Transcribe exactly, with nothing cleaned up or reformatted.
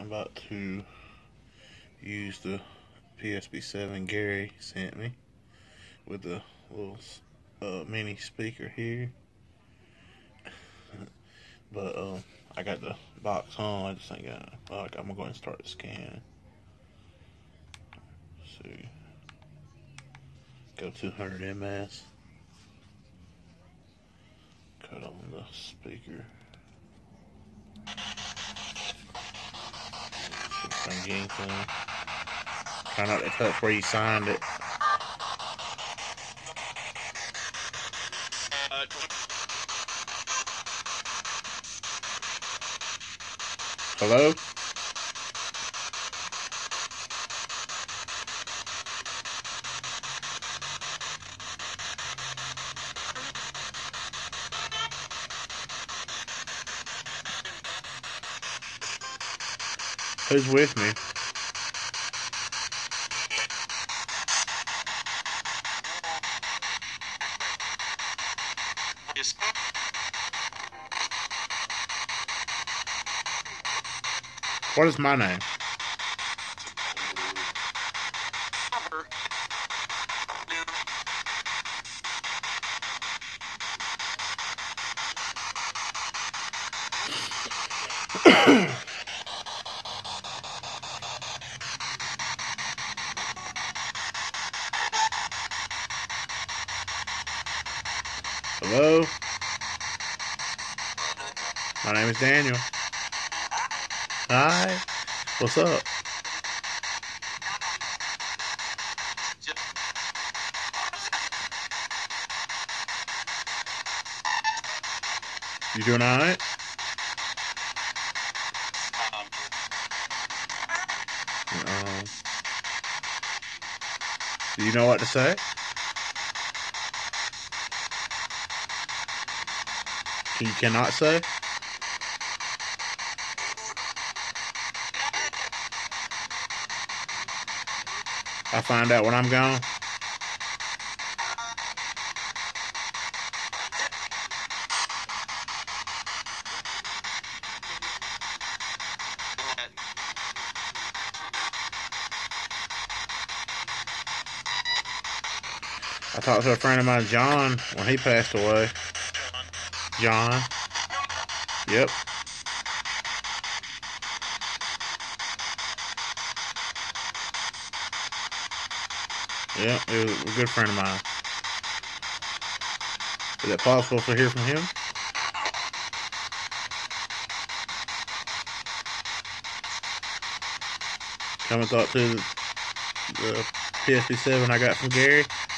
I'm about to use the P S B seven Gary sent me with the little uh, mini speaker here. But um, I got the box on. I just ain't got. Like, I'm gonna go ahead and start the scan. Let's see, go two hundred M S. Cut on the speaker. Anything. Try not to touch where you signed it. Hello? Who's with me? Yes. What is my name? Hello? My name is Daniel. Hi. What's up? You doing alright? Um, do you know what to say? You cannot say? I'll find out when I'm gone. I talked to a friend of mine, John, when he passed away. John. Yep. Yeah, he was a good friend of mine. Is it possible to hear from him? Come and talk to the, the P S B seven I got from Gary.